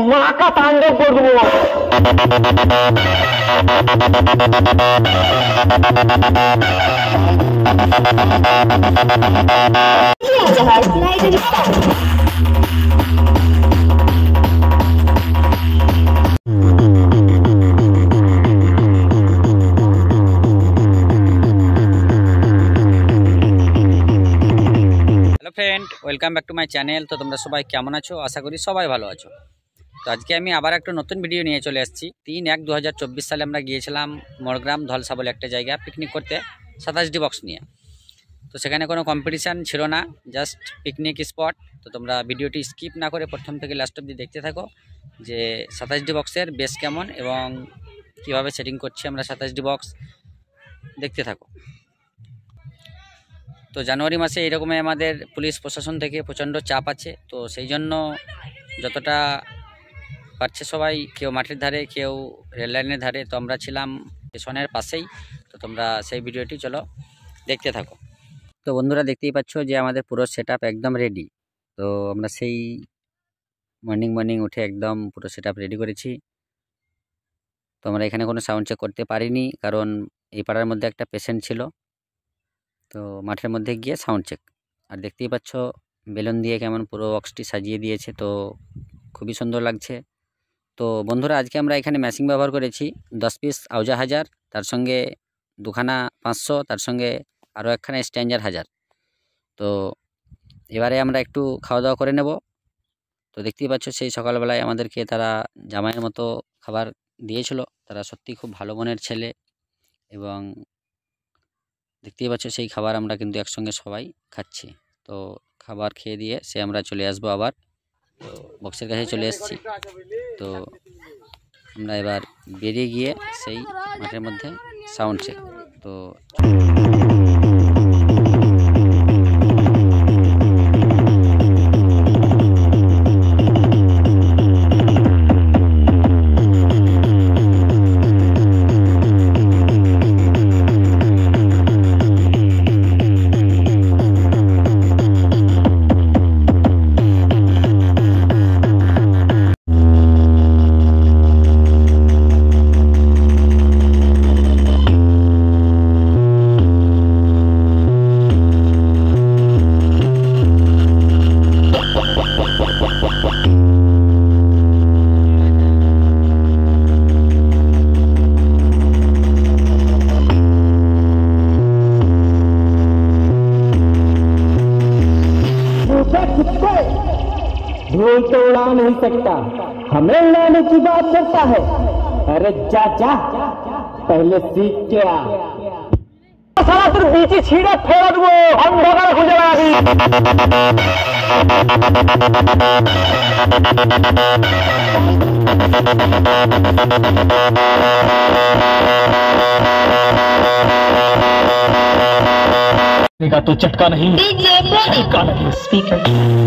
धमाका तांडव करब। Friend welcome back to my channel. तो तुम्हारा सबाई केमन आछो? आशा करी सबाई भालो आछो। तो आज के आमी आबार एक नतून भिडियो निये चले आसछि। 3-1-2024 साले आमरा गियेछिलाम मड़ग्राम धलसा बोले एकटा जायगा पिकनिक करते 27D बक्स निये। तो सेखाने कोनो कम्पिटिशन छिलो ना, जस्ट पिकनिक स्पट। तो तोमरा भिडियोटी स्किप ना करे प्रथम थेके लास्ट अब्दि देखते थाको जे 27D बक्सेर बेस केमन एबं किभाबे सेटिंग करछि आमरा 27D बक्स देखते थाको। तो জানুয়ারি মাসে এরকমই আমাদের পুলিশ প্রশাসন থেকে প্রচণ্ড চাপ আছে। তো সেই জন্য যতটা পারছে সবাই, কেউ মাঠের ধারে, কেউ রেল লাইনের ধারে। তো আমরা ছিলাম স্টেশনের পাশেই। তো তোমরা সেই ভিডিওটি চলো দেখতে থাকো। তো বন্ধুরা দেখতেই পাচ্ছ যে আমাদের পুরো সেটআপ একদম রেডি। তো আমরা সেই মর্নিং উঠে একদম পুরো সেটআপ রেডি করেছি। তো আমরা এখানে কোনো সাউন্ড চেক করতে পারিনি, কারণ এই পাড়ার মধ্যে একটা পেশেন্ট ছিল। তো মাঠের মধ্যে গিয়ে সাউন্ড চেক। আর দেখতেই পাচ্ছ বেলুন দিয়ে কেমন পুরো বক্সটি সাজিয়ে দিয়েছে, তো খুবই সুন্দর লাগছে। তো বন্ধুরা আজকে আমরা এখানে ম্যাশিং ব্যবহার করেছি 10 পিস আউজা 1000, তার সঙ্গে দুখানা 500, তার সঙ্গে আরও একখানা স্ট্যান্ডার 1000। তো এবারে আমরা একটু খাওয়া দাওয়া করে নেব। তো দেখতেই পাচ্ছ সেই সকালবেলায় আমাদেরকে তারা জামাইয়ের মতো খাবার দিয়েছিল। তারা সত্যি খুব ভালো মনের ছেলে, এবং দেখতেই পাচ্ছ সেই খাবার আমরা কিন্তু একসঙ্গে সবাই খাচ্ছি। তো খাবার খেয়ে দিয়ে আমরা চলে আসবো আবার। তো বক্সের কাছে চলে এসেছি। তো আমরা এবার বেরিয়ে গিয়ে সেই মাঠের মধ্যে সাউন্ড চেক। তো ढोल तो उड़ा नहीं सकता, हमें उड़ाने की बात करता है। अरे जा जा, पहले सीख के आ। साला তোর বিচি ছিঁড়ে ফেলে দেবো, অন্ধকারে খুঁজে বেড়াবি। का तो चटका नहीं, चटका नहीं स्पीकर।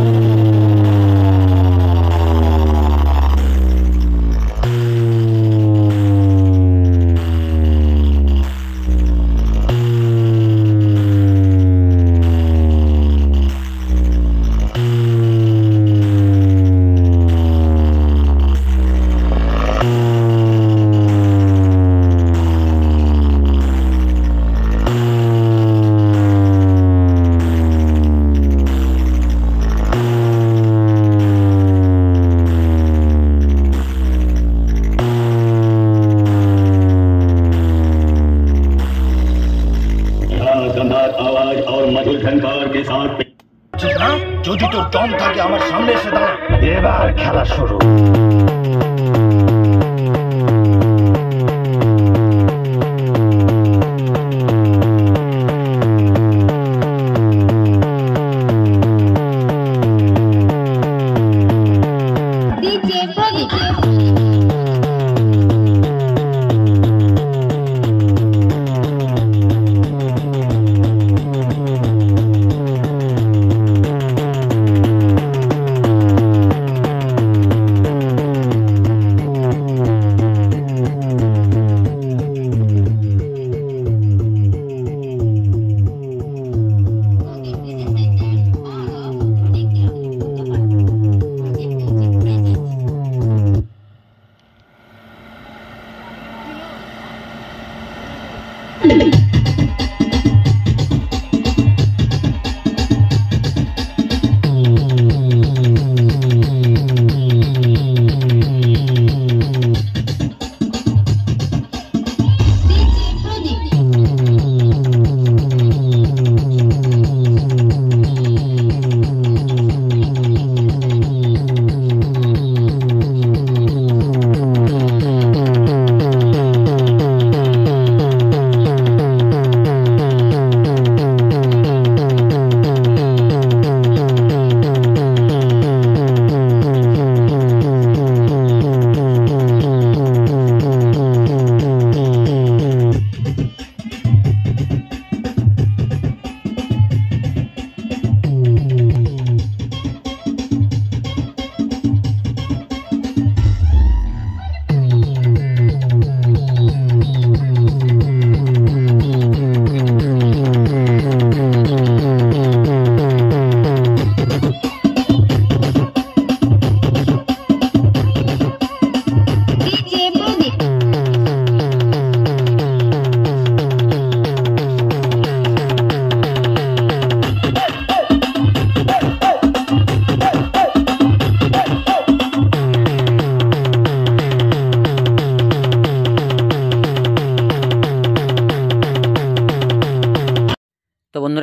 आवाज और मधुर झंकार के साथ যদি তোর দম থাকে আমার সামনে এসে দাঁড়া। এবার খেলা শুরু।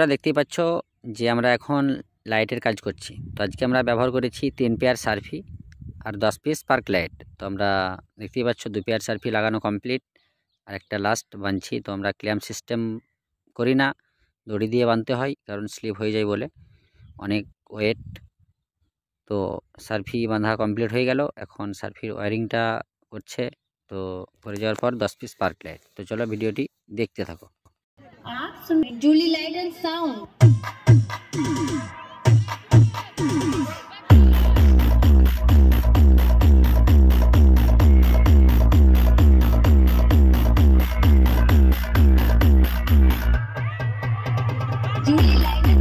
দেখতেই পাচ্ছ যে আমরা এখন লাইটের কাজ করছি। তো আজকে আমরা ব্যবহার করেছি 3 পেয়ার সার্ফি আর 10 পিস স্পার্ক লাইট। তো আমরা দেখতেই পাচ্ছ 2 পেয়ার সার্ফি লাগানো কমপ্লিট আর একটা লাস্ট বাঁধছি। তো আমরা ক্ল্যাম্প সিস্টেম করি না, দড়ি দিয়ে বাঁধতে হয়, কারণ স্লিপ হয়ে যায় বলে, অনেক ওয়েট। তো সার্ফি বাঁধা কমপ্লিট হয়ে গেল, এখন সার্ফির ওয়ারিংটা করছে। তো করে যাওয়ার পর 10 পিস স্পার্ক লাইট। তো চলো ভিডিওটি দেখতে থাকো। आप सुन Julie light and sound. Julie light and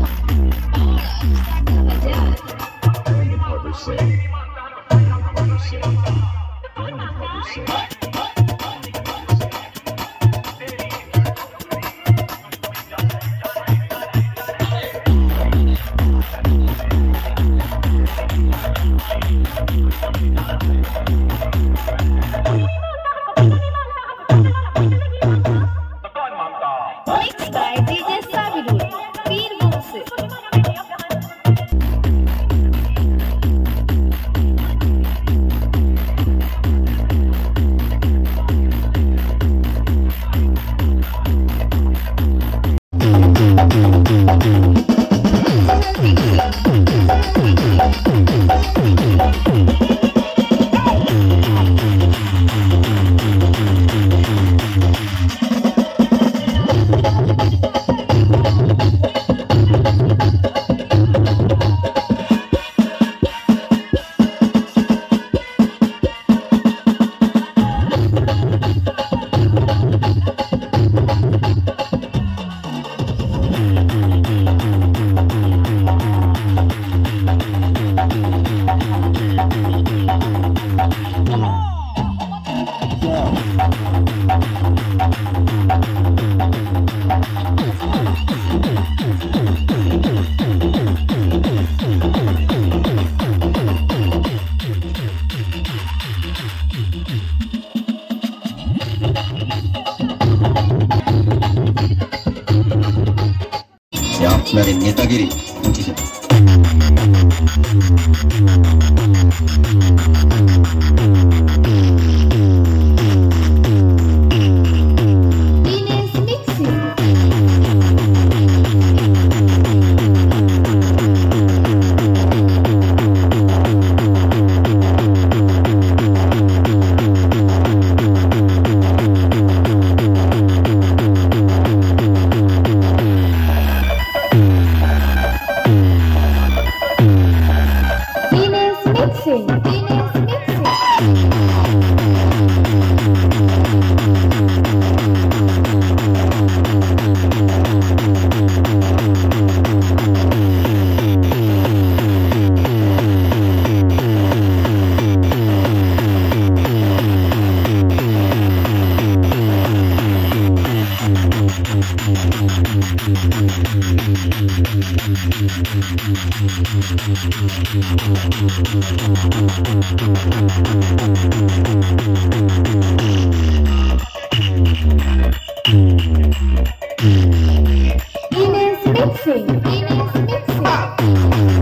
আপনাদের নেতাগিরি উঠে যাবে। Mixing.